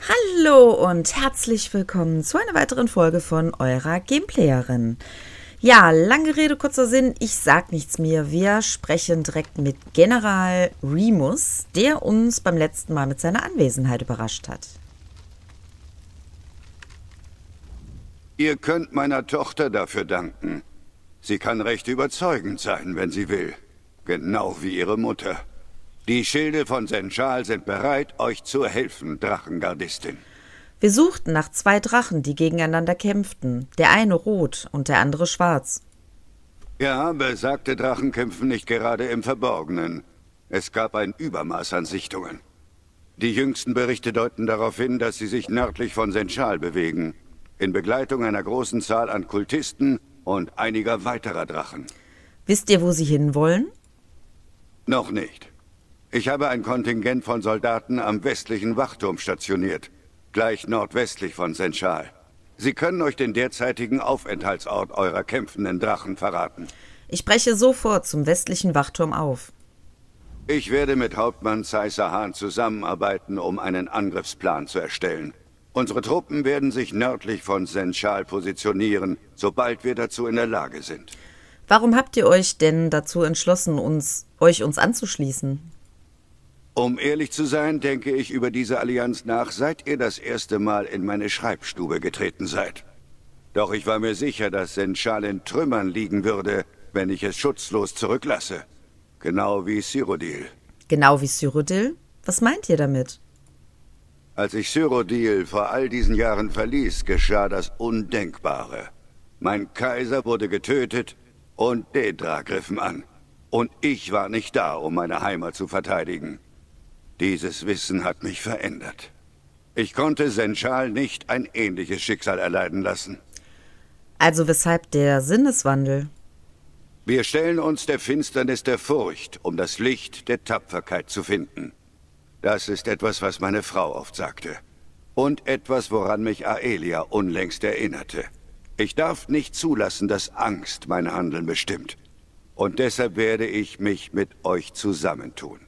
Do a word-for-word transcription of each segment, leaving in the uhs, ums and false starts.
Hallo und herzlich willkommen zu einer weiteren Folge von eurer Gameplayerin. Ja, lange Rede, kurzer Sinn, ich sag nichts mehr. Wir sprechen direkt mit General Remus, der uns beim letzten Mal mit seiner Anwesenheit überrascht hat. Ihr könnt meiner Tochter dafür danken. Sie kann recht überzeugend sein, wenn sie will. Genau wie ihre Mutter. Die Schilde von Senchal sind bereit, euch zu helfen, Drachengardistin. Wir suchten nach zwei Drachen, die gegeneinander kämpften. Der eine rot und der andere schwarz. Ja, besagte Drachen kämpfen nicht gerade im Verborgenen. Es gab ein Übermaß an Sichtungen. Die jüngsten Berichte deuten darauf hin, dass sie sich nördlich von Senchal bewegen. In Begleitung einer großen Zahl an Kultisten und einiger weiterer Drachen. Wisst ihr, wo sie hinwollen? Noch nicht. Ich habe ein Kontingent von Soldaten am westlichen Wachturm stationiert, gleich nordwestlich von Senchal. Sie können euch den derzeitigen Aufenthaltsort eurer kämpfenden Drachen verraten. Ich breche sofort zum westlichen Wachturm auf. Ich werde mit Hauptmann Caesar Hahn zusammenarbeiten, um einen Angriffsplan zu erstellen. Unsere Truppen werden sich nördlich von Senchal positionieren, sobald wir dazu in der Lage sind. Warum habt ihr euch denn dazu entschlossen, uns, euch uns anzuschließen? Um ehrlich zu sein, denke ich über diese Allianz nach, seit ihr das erste Mal in meine Schreibstube getreten seid. Doch ich war mir sicher, dass Senchal in Trümmern liegen würde, wenn ich es schutzlos zurücklasse. Genau wie Cyrodiil. Genau wie Cyrodiil? Was meint ihr damit? Als ich Cyrodiil vor all diesen Jahren verließ, geschah das Undenkbare. Mein Kaiser wurde getötet und Daedra griffen an. Und ich war nicht da, um meine Heimat zu verteidigen. Dieses Wissen hat mich verändert. Ich konnte Senchal nicht ein ähnliches Schicksal erleiden lassen. Also weshalb der Sinneswandel? Wir stellen uns der Finsternis der Furcht, um das Licht der Tapferkeit zu finden. Das ist etwas, was meine Frau oft sagte. Und etwas, woran mich Aelia unlängst erinnerte. Ich darf nicht zulassen, dass Angst mein Handeln bestimmt. Und deshalb werde ich mich mit euch zusammentun.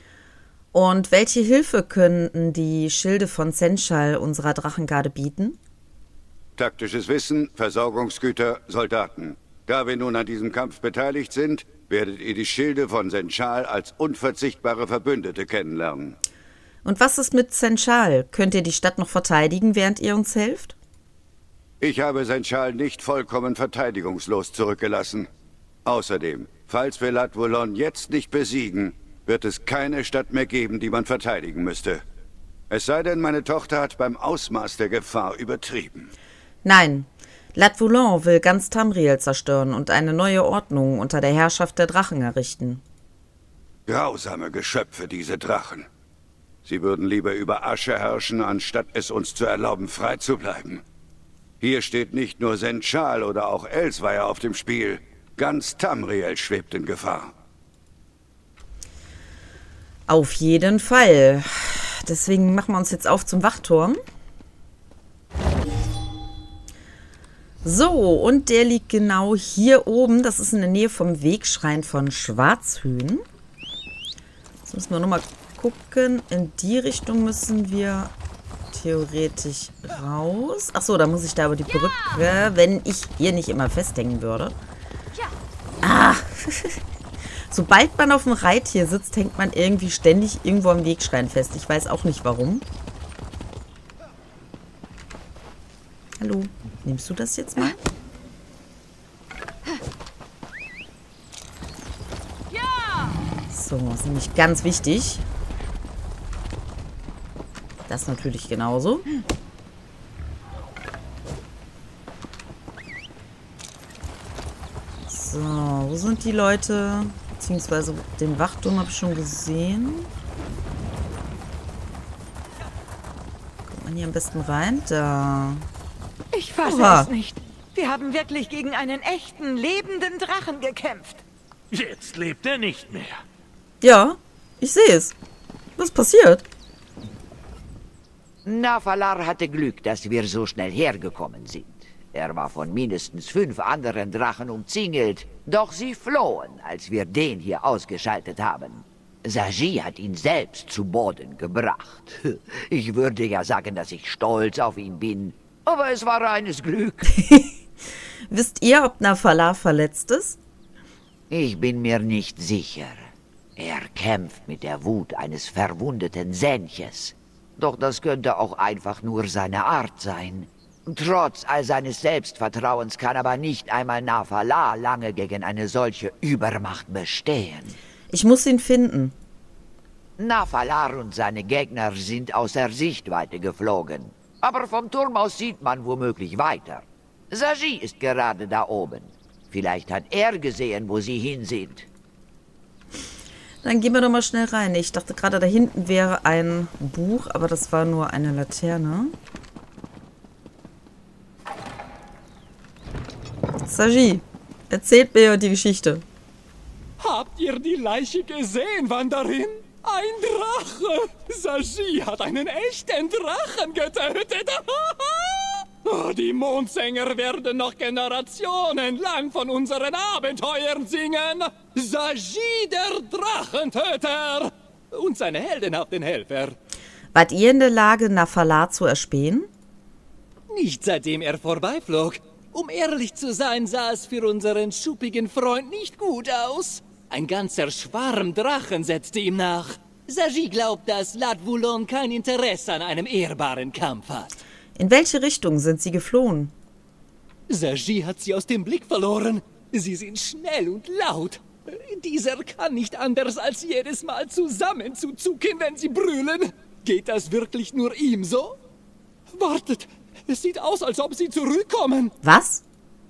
Und welche Hilfe könnten die Schilde von Senchal unserer Drachengarde bieten? Taktisches Wissen, Versorgungsgüter, Soldaten. Da wir nun an diesem Kampf beteiligt sind, werdet ihr die Schilde von Senchal als unverzichtbare Verbündete kennenlernen. Und was ist mit Senchal? Könnt ihr die Stadt noch verteidigen, während ihr uns helft? Ich habe Senchal nicht vollkommen verteidigungslos zurückgelassen. Außerdem, falls wir Lat Wallon jetzt nicht besiegen, wird es keine Stadt mehr geben, die man verteidigen müsste. Es sei denn, meine Tochter hat beim Ausmaß der Gefahr übertrieben. Nein, Lat Wallon will ganz Tamriel zerstören und eine neue Ordnung unter der Herrschaft der Drachen errichten. Grausame Geschöpfe, diese Drachen. Sie würden lieber über Asche herrschen, anstatt es uns zu erlauben, frei zu bleiben. Hier steht nicht nur Senchal oder auch Elsweier auf dem Spiel. Ganz Tamriel schwebt in Gefahr. Auf jeden Fall. Deswegen machen wir uns jetzt auf zum Wachturm. So, und der liegt genau hier oben. Das ist in der Nähe vom Wegschrein von Schwarzhöhen. Jetzt müssen wir nochmal gucken. In die Richtung müssen wir theoretisch raus. Achso, da muss ich da über die Brücke, wenn ich hier nicht immer festhängen würde. Ah! Sobald man auf dem Reittier sitzt, hängt man irgendwie ständig irgendwo am Wegschrein fest. Ich weiß auch nicht warum. Hallo, nimmst du das jetzt mal? So, das ist nämlich ganz wichtig. Das natürlich genauso. So, wo sind die Leute? Beziehungsweise den Wachturm habe ich schon gesehen. Kommt man hier am besten rein? Da. Ich fasse Oha. es nicht. Wir haben wirklich gegen einen echten, lebenden Drachen gekämpft. Jetzt lebt er nicht mehr. Ja, ich sehe es. Was passiert? Nafalar hatte Glück, dass wir so schnell hergekommen sind. Er war von mindestens fünf anderen Drachen umzingelt, doch sie flohen, als wir den hier ausgeschaltet haben. Saji hat ihn selbst zu Boden gebracht. Ich würde ja sagen, dass ich stolz auf ihn bin, aber es war reines Glück. Wisst ihr, ob Nafala verletzt ist? Ich bin mir nicht sicher. Er kämpft mit der Wut eines verwundeten Senches. Doch das könnte auch einfach nur seine Art sein. Trotz all seines Selbstvertrauens kann aber nicht einmal Nafala lange gegen eine solche Übermacht bestehen. Ich muss ihn finden. Nafalar und seine Gegner sind außer Sichtweite geflogen. Aber vom Turm aus sieht man womöglich weiter. Saji ist gerade da oben. Vielleicht hat er gesehen, wo sie hin sind. Dann gehen wir doch mal schnell rein. Ich dachte gerade, da hinten wäre ein Buch, aber das war nur eine Laterne. Saji, erzählt mir die Geschichte. Habt ihr die Leiche gesehen, Wanderin? Ein Drache! Saji hat einen echten Drachen getötet! Oh, die Mondsänger werden noch generationenlang von unseren Abenteuern singen! Saji, der Drachentöter! Und seine heldenhaften Helfer. Wart ihr in der Lage, Nafala zu erspähen? Nicht seitdem er vorbeiflog. Um ehrlich zu sein, sah es für unseren schuppigen Freund nicht gut aus. Ein ganzer Schwarm Drachen setzte ihm nach. Saji glaubt, dass Lat Wulon kein Interesse an einem ehrbaren Kampf hat. In welche Richtung sind sie geflohen? Saji hat sie aus dem Blick verloren. Sie sind schnell und laut. Dieser kann nicht anders, als jedes Mal zusammenzuzucken, wenn sie brüllen. Geht das wirklich nur ihm so? Wartet, es sieht aus, als ob sie zurückkommen. Was?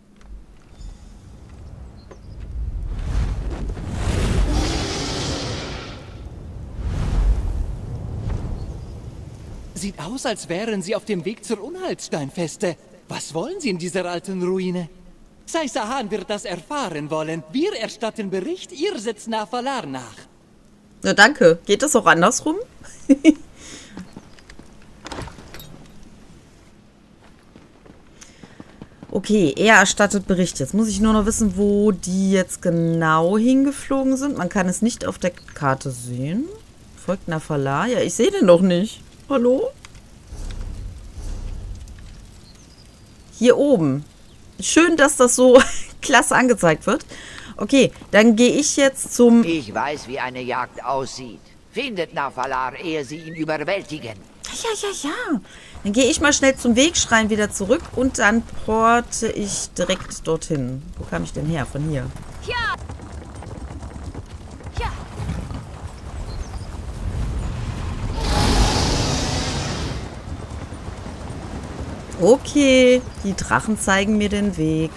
Sieht aus, als wären sie auf dem Weg zur Unheilssteinfeste. Was wollen sie in dieser alten Ruine? Saisahan wird das erfahren wollen. Wir erstatten Bericht, ihr setzt Nafalar nach. Na danke. Geht das auch andersrum? Okay, er erstattet Bericht. Jetzt muss ich nur noch wissen, wo die jetzt genau hingeflogen sind. Man kann es nicht auf der Karte sehen. Folgt Nafala. Ja, ich sehe den doch nicht. Hallo? Hier oben. Schön, dass das so klasse angezeigt wird. Okay, dann gehe ich jetzt zum... Ich weiß, wie eine Jagd aussieht. Findet Nafalar, ehe sie ihn überwältigen. Ja, ja, ja. Dann gehe ich mal schnell zum Wegschrein wieder zurück und dann porte ich direkt dorthin. Wo kam ich denn her? Von hier. Ja. Ja. Okay, die Drachen zeigen mir den Weg.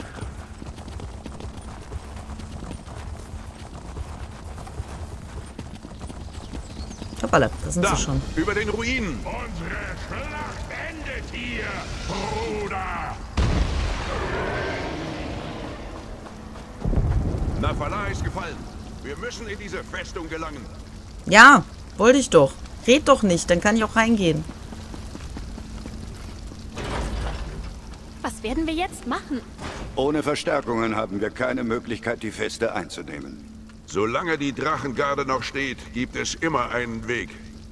Hoppala, da sind da, sie schon. Über den Ruinen. Unsere Schlacht endet hier, Bruder. Nafala ist gefallen. Wir müssen in diese Festung gelangen. Ja, wollte ich doch. Red doch nicht, dann kann ich auch reingehen. Was werden wir jetzt machen? Ohne Verstärkungen haben wir keine Möglichkeit, die Feste einzunehmen. Solange die Drachengarde noch steht, gibt es immer einen Weg.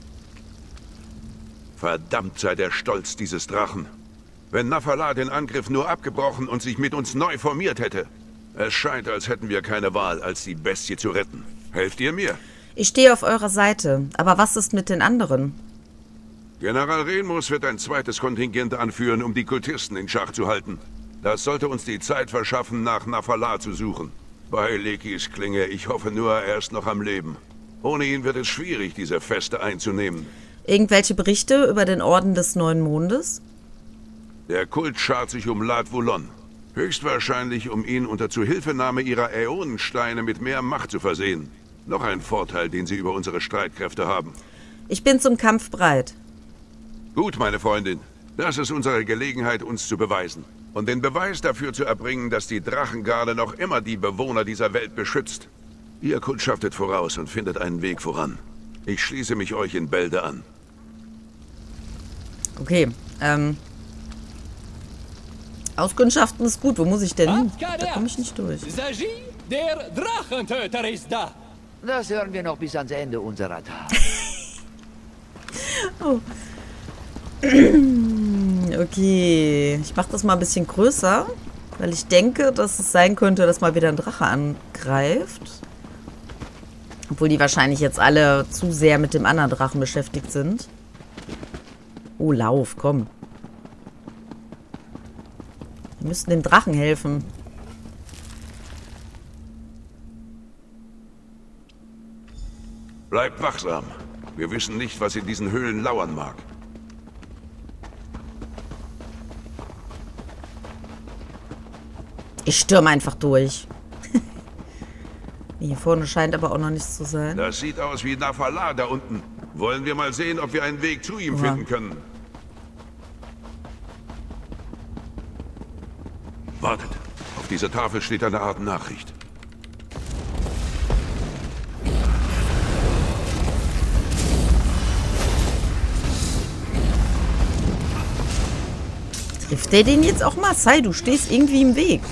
Verdammt sei der Stolz dieses Drachen. Wenn Nafala den Angriff nur abgebrochen und sich mit uns neu formiert hätte. Es scheint, als hätten wir keine Wahl, als die Bestie zu retten. Helft ihr mir? Ich stehe auf eurer Seite. Aber was ist mit den anderen? General Renmus wird ein zweites Kontingent anführen, um die Kultisten in Schach zu halten. Das sollte uns die Zeit verschaffen, nach Nafala zu suchen. Bei Lekis Klinge, ich hoffe nur, er ist noch am Leben. Ohne ihn wird es schwierig, diese Feste einzunehmen. Irgendwelche Berichte über den Orden des Neuen Mondes? Der Kult schart sich um Lat Wulon. Höchstwahrscheinlich, um ihn unter Zuhilfenahme ihrer Äonensteine mit mehr Macht zu versehen. Noch ein Vorteil, den sie über unsere Streitkräfte haben. Ich bin zum Kampf bereit. Gut, meine Freundin. Das ist unsere Gelegenheit, uns zu beweisen. Und den Beweis dafür zu erbringen, dass die Drachengarde noch immer die Bewohner dieser Welt beschützt. Ihr kundschaftet voraus und findet einen Weg voran. Ich schließe mich euch in Bälde an. Okay, ähm... Auskundschaften ist gut. Wo muss ich denn hin? Da komme ich nicht durch. Saji, der Drachentöter ist da. Das hören wir noch bis ans Ende unserer Tat. Oh. Okay, ich mache das mal ein bisschen größer, weil ich denke, dass es sein könnte, dass mal wieder ein Drache angreift. Obwohl die wahrscheinlich jetzt alle zu sehr mit dem anderen Drachen beschäftigt sind. Oh, lauf, komm. Wir müssen dem Drachen helfen. Bleibt wachsam. Wir wissen nicht, was in diesen Höhlen lauern mag. Ich stürme einfach durch. Hier vorne scheint aber auch noch nichts zu sein. Das sieht aus wie Nafala da unten. Wollen wir mal sehen, ob wir einen Weg zu ihm Ja. finden können. Wartet. Auf dieser Tafel steht eine Art Nachricht. Trifft der den jetzt auch mal? Sai, du stehst irgendwie im Weg.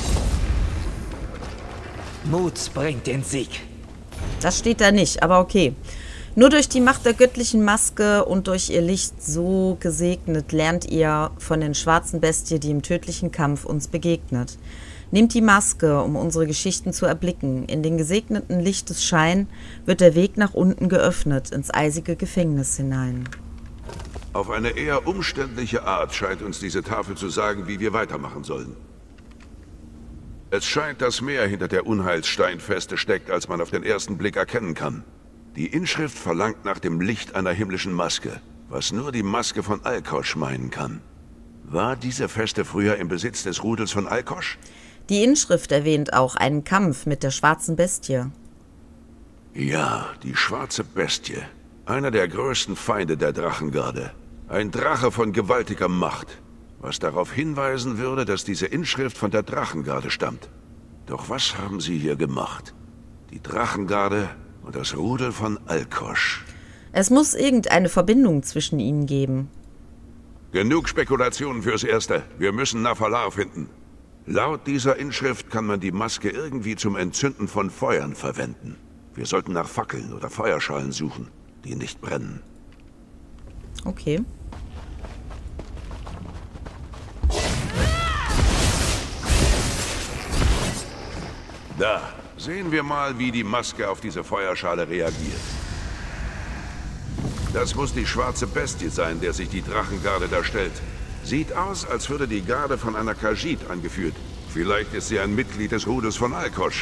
Mut bringt den Sieg. Das steht da nicht, aber okay. Nur durch die Macht der göttlichen Maske und durch ihr Licht so gesegnet, lernt ihr von den schwarzen Bestie, die im tödlichen Kampf uns begegnet. Nehmt die Maske, um unsere Geschichten zu erblicken. In den gesegneten Lichtesschein wird der Weg nach unten geöffnet, ins eisige Gefängnis hinein. Auf eine eher umständliche Art scheint uns diese Tafel zu sagen, wie wir weitermachen sollen. Es scheint, dass mehr hinter der Unheilssteinfeste steckt, als man auf den ersten Blick erkennen kann. Die Inschrift verlangt nach dem Licht einer himmlischen Maske, was nur die Maske von Alkosch meinen kann. War diese Feste früher im Besitz des Rudels von Alkosch? Die Inschrift erwähnt auch einen Kampf mit der schwarzen Bestie. Ja, die schwarze Bestie. Einer der größten Feinde der Drachengarde. Ein Drache von gewaltiger Macht. Was darauf hinweisen würde, dass diese Inschrift von der Drachengarde stammt. Doch was haben sie hier gemacht? Die Drachengarde und das Rudel von Alkosch. Es muss irgendeine Verbindung zwischen ihnen geben. Genug Spekulationen fürs Erste. Wir müssen Nafala finden. Laut dieser Inschrift kann man die Maske irgendwie zum Entzünden von Feuern verwenden. Wir sollten nach Fackeln oder Feuerschalen suchen, die nicht brennen. Okay. Da, sehen wir mal, wie die Maske auf diese Feuerschale reagiert. Das muss die schwarze Bestie sein, der sich die Drachengarde da stellt. Sieht aus, als würde die Garde von einer Khajiit angeführt. Vielleicht ist sie ein Mitglied des Rudels von Alkosch.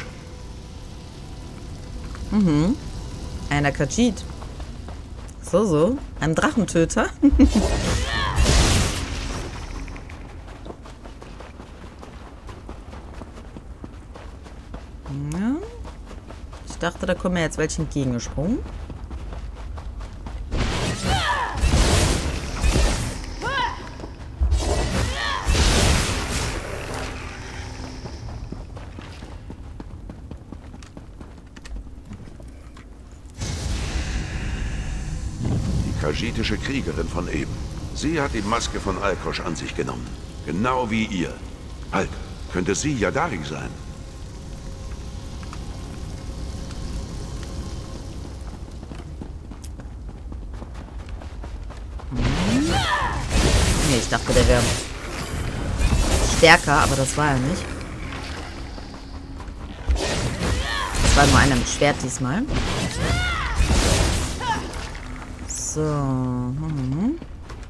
Mhm. Einer Khajiit. So, so. Ein Drachentöter. Ja. Ich dachte, da kommen mir jetzt welche entgegengesprungen. Khajiitische Kriegerin von eben. Sie hat die Maske von Alkosch an sich genommen. Genau wie ihr. Halt, könnte sie Yadari sein? Nee, ich dachte, der wäre stärker, aber das war er nicht. Das war nur einer mit Schwert diesmal. So. Mhm.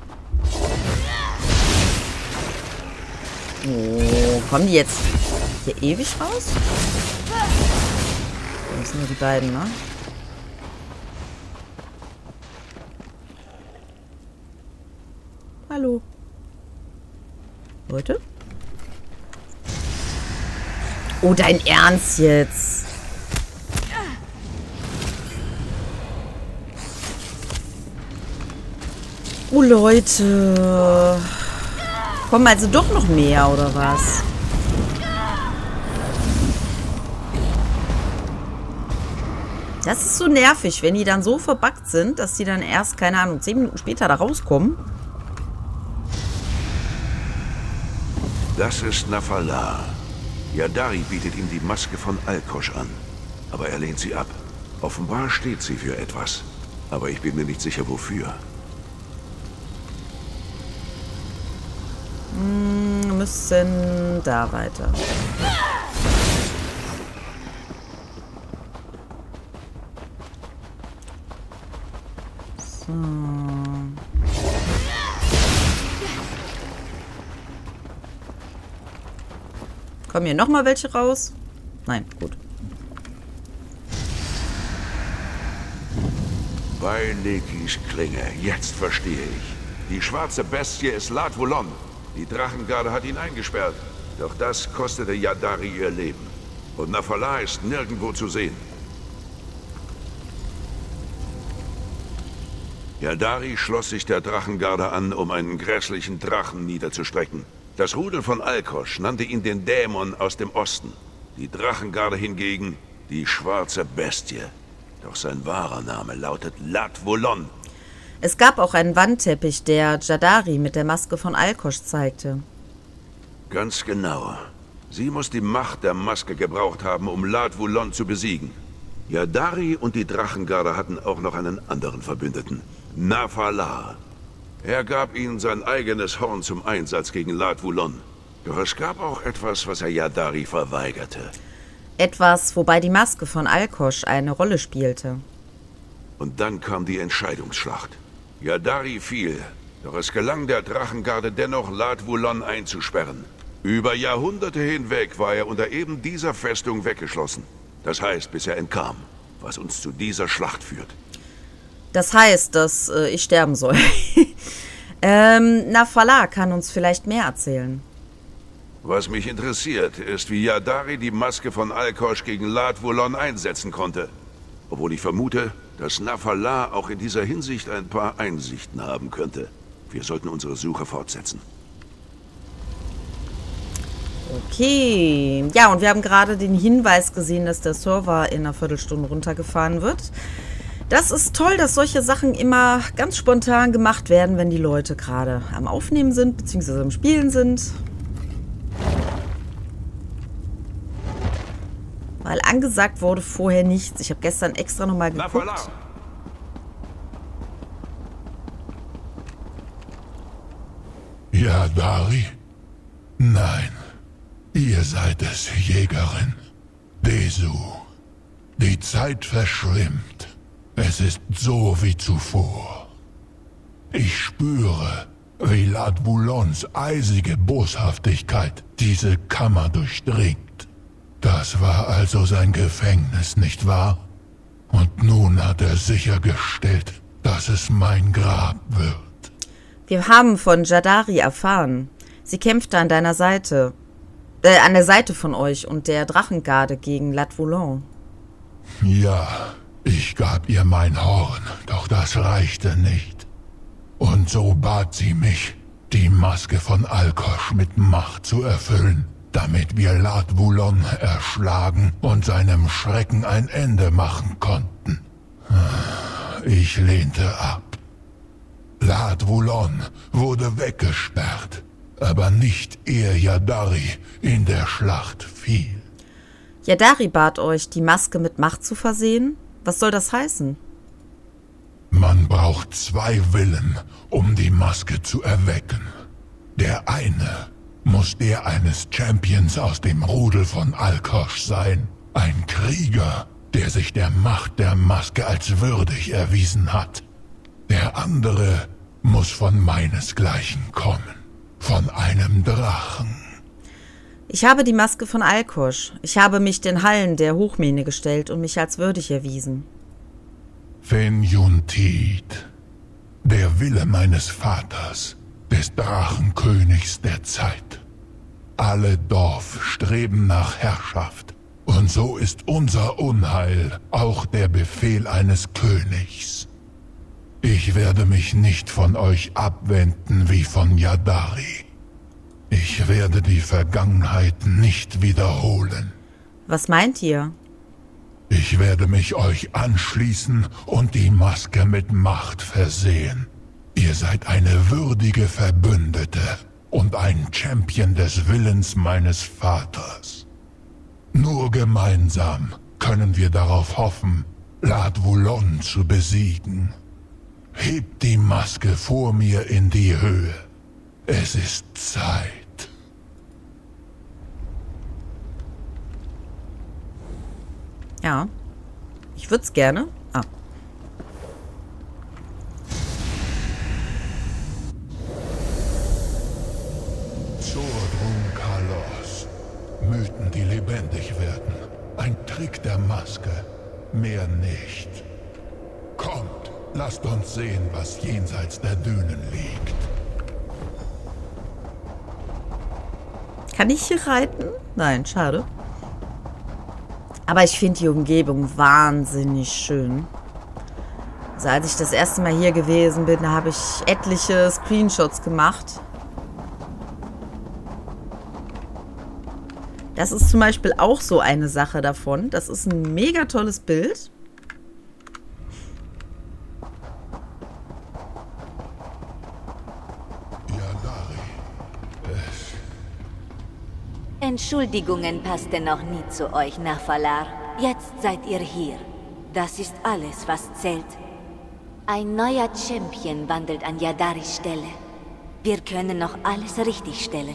Oh, kommen die jetzt hier ewig raus? Das sind nur die beiden, ne? Hallo. Leute? Oh, dein Ernst jetzt? Oh, Leute. Kommen also doch noch mehr, oder was? Das ist so nervig, wenn die dann so verbuggt sind, dass die dann erst, keine Ahnung, zehn Minuten später da rauskommen. Das ist Nafala. Yadari bietet ihm die Maske von Alkosch an. Aber er lehnt sie ab. Offenbar steht sie für etwas. Aber ich bin mir nicht sicher, wofür. Wir müssen da weiter. So. Kommen hier nochmal welche raus? Nein, gut. Bei Lekis Klinge, jetzt verstehe ich. Die schwarze Bestie ist Lat Wulon. Die Drachengarde hat ihn eingesperrt. Doch das kostete Yadari ihr Leben. Und Nafala ist nirgendwo zu sehen. Yadari schloss sich der Drachengarde an, um einen grässlichen Drachen niederzustrecken. Das Rudel von Alkosch nannte ihn den Dämon aus dem Osten. Die Drachengarde hingegen die schwarze Bestie. Doch sein wahrer Name lautet Lat Wulon. Es gab auch einen Wandteppich, der Yadari mit der Maske von Alkosch zeigte. Ganz genau. Sie muss die Macht der Maske gebraucht haben, um Lat Wulon zu besiegen. Yadari und die Drachengarde hatten auch noch einen anderen Verbündeten. Nafala. Er gab ihnen sein eigenes Horn zum Einsatz gegen Lat Wulon. Doch es gab auch etwas, was er Yadari verweigerte. Etwas, wobei die Maske von Alkosch eine Rolle spielte. Und dann kam die Entscheidungsschlacht. Yadari fiel, doch es gelang der Drachengarde dennoch, Lat Wulon einzusperren. Über Jahrhunderte hinweg war er unter eben dieser Festung weggeschlossen. Das heißt, bis er entkam, was uns zu dieser Schlacht führt. Das heißt, dass äh, ich sterben soll. ähm, Nafala kann uns vielleicht mehr erzählen. Was mich interessiert, ist, wie Yadari die Maske von Alkosch gegen Lat Wulon einsetzen konnte. Obwohl ich vermute, dass Nafala auch in dieser Hinsicht ein paar Einsichten haben könnte. Wir sollten unsere Suche fortsetzen. Okay. Ja, und wir haben gerade den Hinweis gesehen, dass der Server in einer Viertelstunde runtergefahren wird. Das ist toll, dass solche Sachen immer ganz spontan gemacht werden, wenn die Leute gerade am Aufnehmen sind, beziehungsweise am Spielen sind. Weil angesagt wurde vorher nichts. Ich habe gestern extra nochmal geguckt. Yadari? Nein. Ihr seid es, Jägerin. Desu. Die Zeit verschwimmt. Es ist so wie zuvor. Ich spüre, wie Lat Wulons eisige Boshaftigkeit diese Kammer durchdringt. Das war also sein Gefängnis, nicht wahr? Und nun hat er sichergestellt, dass es mein Grab wird. Wir haben von Yadari erfahren. Sie kämpfte an deiner Seite. Äh, an der Seite von euch und der Drachengarde gegen Lat Wulon. Ja, ich gab ihr mein Horn, doch das reichte nicht. Und so bat sie mich, die Maske von Alkosch mit Macht zu erfüllen, damit wir Lat Wulon erschlagen und seinem Schrecken ein Ende machen konnten. Ich lehnte ab. Lat Wulon wurde weggesperrt, aber nicht ehe Yadari in der Schlacht fiel. Yadari bat euch, die Maske mit Macht zu versehen? Was soll das heißen? Man braucht zwei Willen, um die Maske zu erwecken. Der eine muss der eines Champions aus dem Rudel von Alkosch sein. Ein Krieger, der sich der Macht der Maske als würdig erwiesen hat. Der andere muss von meinesgleichen kommen. Von einem Drachen. Ich habe die Maske von Alkosch. Ich habe mich den Hallen der Hochmähne gestellt und mich als würdig erwiesen. Fenyuntid, der Wille meines Vaters, des Drachenkönigs der Zeit. Alle Dorf streben nach Herrschaft, und so ist unser Unheil auch der Befehl eines Königs. Ich werde mich nicht von euch abwenden wie von Yadari. Ich werde die Vergangenheit nicht wiederholen. Was meint ihr? Ich werde mich euch anschließen und die Maske mit Macht versehen. Ihr seid eine würdige Verbündete und ein Champion des Willens meines Vaters. Nur gemeinsam können wir darauf hoffen, Ladwulon zu besiegen. Hebt die Maske vor mir in die Höhe. Es ist Zeit. Ja. Ich würde es gerne. Ah. Zordrum Kalos. Mythen, die lebendig werden. Ein Trick der Maske. Mehr nicht. Kommt, lasst uns sehen, was jenseits der Dünen liegt. Kann ich hier reiten? Nein, schade. Aber ich finde die Umgebung wahnsinnig schön. Also als ich das erste Mal hier gewesen bin, habe ich etliche Screenshots gemacht. Das ist zum Beispiel auch so eine Sache davon. Das ist ein mega tolles Bild. Entschuldigungen passte noch nie zu euch, Nafalar. Jetzt seid ihr hier. Das ist alles, was zählt. Ein neuer Champion wandelt an Yadaris Stelle. Wir können noch alles richtigstellen.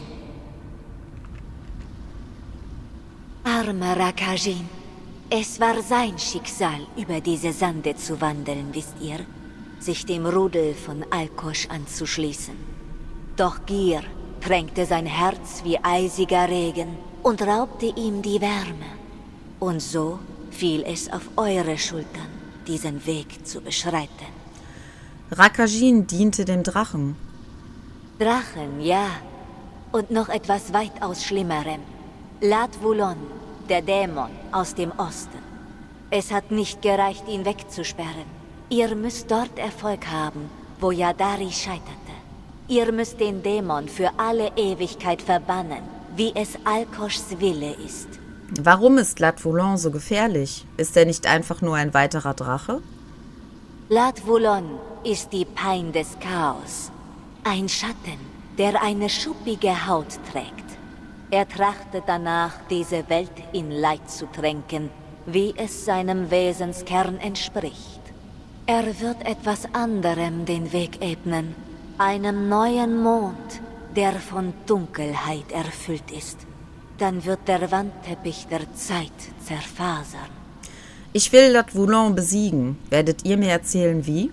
Armer Rakajin. Es war sein Schicksal, über diese Sande zu wandeln, wisst ihr? Sich dem Rudel von Alkosch anzuschließen. Doch Gier tränkte sein Herz wie eisiger Regen und raubte ihm die Wärme. Und so fiel es auf eure Schultern, diesen Weg zu beschreiten. Rakajin diente dem Drachen. Drachen, ja. Und noch etwas weitaus Schlimmerem. Ladwulon, der Dämon aus dem Osten. Es hat nicht gereicht, ihn wegzusperren. Ihr müsst dort Erfolg haben, wo Yadari scheiterte. Ihr müsst den Dämon für alle Ewigkeit verbannen, wie es Alkoschs Wille ist. Warum ist Ladwulon so gefährlich? Ist er nicht einfach nur ein weiterer Drache? Ladwulon ist die Pein des Chaos. Ein Schatten, der eine schuppige Haut trägt. Er trachtet danach, diese Welt in Leid zu tränken, wie es seinem Wesenskern entspricht. Er wird etwas anderem den Weg ebnen. Einem neuen Mond, der von Dunkelheit erfüllt ist. Dann wird der Wandteppich der Zeit zerfasern. Ich will Ladwulon besiegen. Werdet ihr mir erzählen, wie?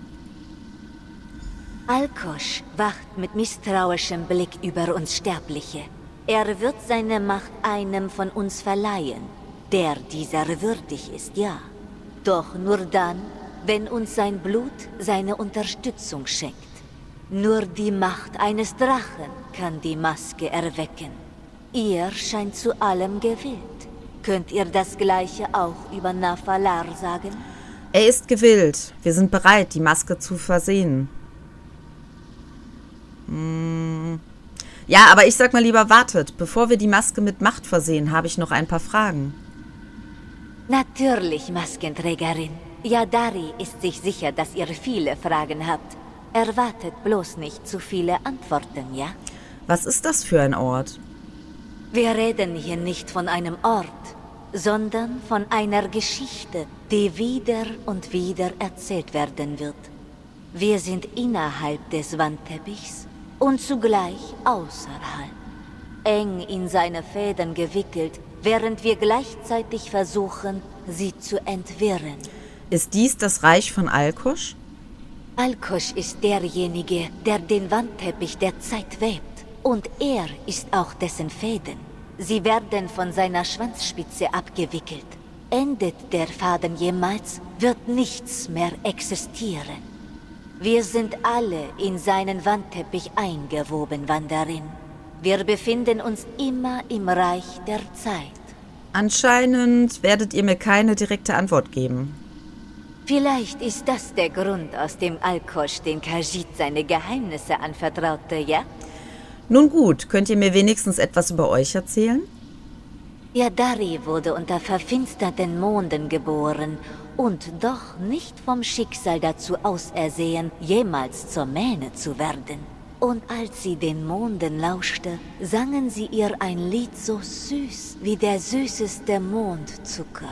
Alkosch wacht mit misstrauischem Blick über uns Sterbliche. Er wird seine Macht einem von uns verleihen, der dieser würdig ist, ja. Doch nur dann, wenn uns sein Blut seine Unterstützung schenkt. Nur die Macht eines Drachen kann die Maske erwecken. Ihr scheint zu allem gewillt. Könnt ihr das Gleiche auch über Nafalar sagen? Er ist gewillt. Wir sind bereit, die Maske zu versehen. Hm. Ja, aber ich sag mal lieber, wartet. Bevor wir die Maske mit Macht versehen, habe ich noch ein paar Fragen. Natürlich, Maskenträgerin. Yadari ist sich sicher, dass ihr viele Fragen habt. Erwartet bloß nicht zu viele Antworten, ja? Was ist das für ein Ort? Wir reden hier nicht von einem Ort, sondern von einer Geschichte, die wieder und wieder erzählt werden wird. Wir sind innerhalb des Wandteppichs und zugleich außerhalb. Eng in seine Fäden gewickelt, während wir gleichzeitig versuchen, sie zu entwirren. Ist dies das Reich von Alkosch? Alkosch ist derjenige, der den Wandteppich der Zeit webt. Und er ist auch dessen Fäden. Sie werden von seiner Schwanzspitze abgewickelt. Endet der Faden jemals, wird nichts mehr existieren. Wir sind alle in seinen Wandteppich eingewoben, Wanderin. Wir befinden uns immer im Reich der Zeit. Anscheinend werdet ihr mir keine direkte Antwort geben. Vielleicht ist das der Grund, aus dem Alkosch den Khajiit seine Geheimnisse anvertraute, ja? Nun gut, könnt ihr mir wenigstens etwas über euch erzählen? Yadari wurde unter verfinsterten Monden geboren und doch nicht vom Schicksal dazu ausersehen, jemals zur Mähne zu werden. Und als sie den Monden lauschte, sangen sie ihr ein Lied so süß wie der süßeste Mondzucker.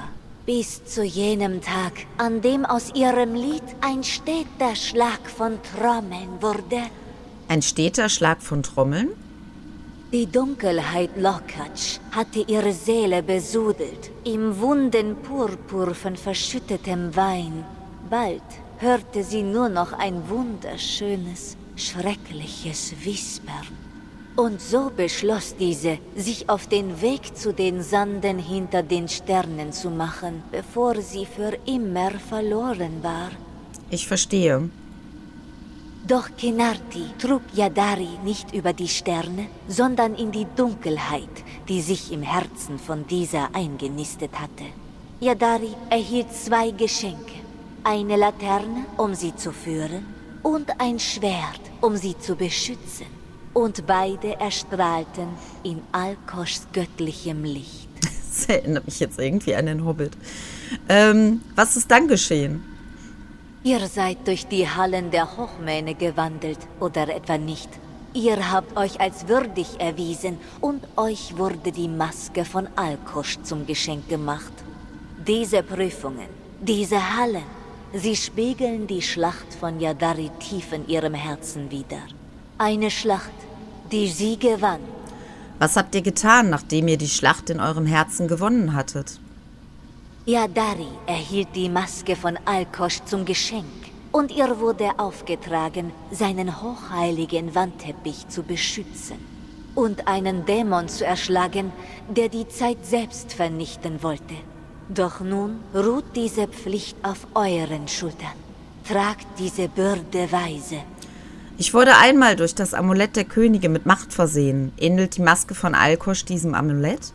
Bis zu jenem Tag, an dem aus ihrem Lied ein steter Schlag von Trommeln wurde. Ein steter Schlag von Trommeln? Die Dunkelheit Lokatsch hatte ihre Seele besudelt, im wunden Purpur von verschüttetem Wein. Bald hörte sie nur noch ein wunderschönes, schreckliches Wispern. Und so beschloss diese, sich auf den Weg zu den Sanden hinter den Sternen zu machen, bevor sie für immer verloren war. Ich verstehe. Doch Kenarti trug Yadari nicht über die Sterne, sondern in die Dunkelheit, die sich im Herzen von dieser eingenistet hatte. Yadari erhielt zwei Geschenke. Eine Laterne, um sie zu führen, und ein Schwert, um sie zu beschützen. Und beide erstrahlten in Alkoschs göttlichem Licht. Das erinnert mich jetzt irgendwie an den Hobbit. Ähm, was ist dann geschehen? Ihr seid durch die Hallen der Hochmähne gewandelt, oder etwa nicht? Ihr habt euch als würdig erwiesen, und euch wurde die Maske von Alkosch zum Geschenk gemacht. Diese Prüfungen, diese Hallen, sie spiegeln die Schlacht von Yadari tief in ihrem Herzen wider. Eine Schlacht, die sie gewann. Was habt ihr getan, nachdem ihr die Schlacht in eurem Herzen gewonnen hattet? Yadari erhielt die Maske von Alkosch zum Geschenk und ihr wurde aufgetragen, seinen hochheiligen Wandteppich zu beschützen und einen Dämon zu erschlagen, der die Zeit selbst vernichten wollte. Doch nun ruht diese Pflicht auf euren Schultern. Tragt diese Bürde weise. Ich wurde einmal durch das Amulett der Könige mit Macht versehen. Ähnelt die Maske von Alkosch diesem Amulett?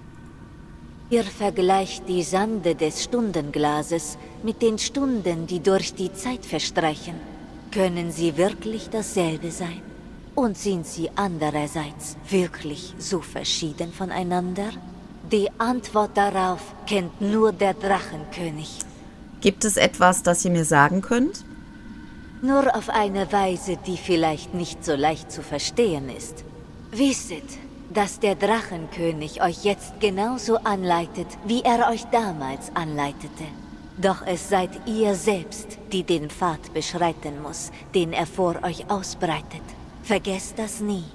Ihr vergleicht die Sande des Stundenglases mit den Stunden, die durch die Zeit verstreichen. Können sie wirklich dasselbe sein? Und sind sie andererseits wirklich so verschieden voneinander? Die Antwort darauf kennt nur der Drachenkönig. Gibt es etwas, das ihr mir sagen könnt? Nur auf eine Weise, die vielleicht nicht so leicht zu verstehen ist. Wisset, dass der Drachenkönig euch jetzt genauso anleitet, wie er euch damals anleitete. Doch es seid ihr selbst, die den Pfad beschreiten muss, den er vor euch ausbreitet. Vergesst das nie.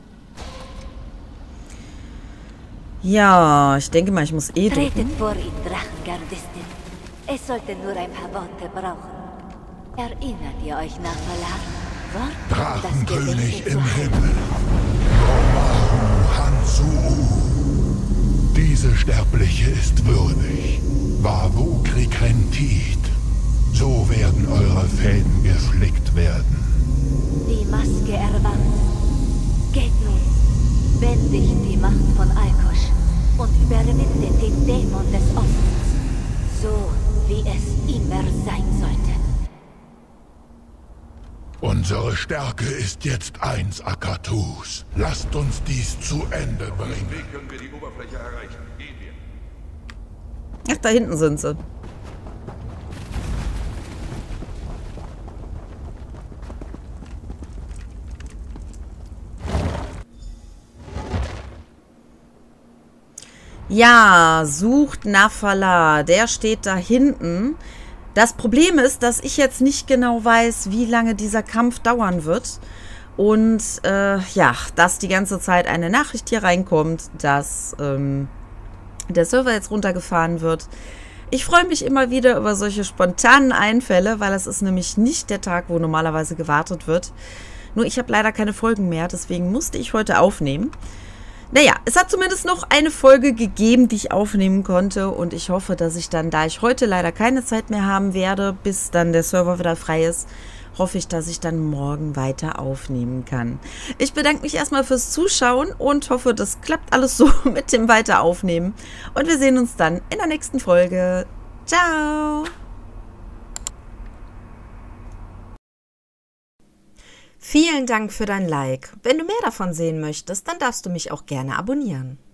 Ja, ich denke mal, ich muss eh drücken. Tretet vor ihn, Drachengardistin. Es sollte nur ein paar Worte brauchen. Erinnert ihr euch nach Valar? Drachenkönig im Himmel. Romaru Hansu. Diese Sterbliche ist würdig. Wavu Krikrentit. So werden eure Fäden geflickt werden. Die Maske erwacht. Geht nun, bändigt die Macht von Alkosch und überwindet den Dämon des Ostens, so wie es immer sein sollte. Unsere Stärke ist jetzt eins, Akatus. Lasst uns dies zu Ende bringen. Wie können wir die Oberfläche erreichen? Gehen wir. Ach, da hinten sind sie. Ja, sucht Nafala. Der steht da hinten. Das Problem ist, dass ich jetzt nicht genau weiß, wie lange dieser Kampf dauern wird. Und äh, ja, dass die ganze Zeit eine Nachricht hier reinkommt, dass ähm, der Server jetzt runtergefahren wird. Ich freue mich immer wieder über solche spontanen Einfälle, weil es ist nämlich nicht der Tag, wo normalerweise gewartet wird. Nur ich habe leider keine Folgen mehr, deswegen musste ich heute aufnehmen. Naja, es hat zumindest noch eine Folge gegeben, die ich aufnehmen konnte und ich hoffe, dass ich dann, da ich heute leider keine Zeit mehr haben werde, bis dann der Server wieder frei ist, hoffe ich, dass ich dann morgen weiter aufnehmen kann. Ich bedanke mich erstmal fürs Zuschauen und hoffe, das klappt alles so mit dem Weiteraufnehmen und wir sehen uns dann in der nächsten Folge. Ciao! Vielen Dank für dein Like. Wenn du mehr davon sehen möchtest, dann darfst du mich auch gerne abonnieren.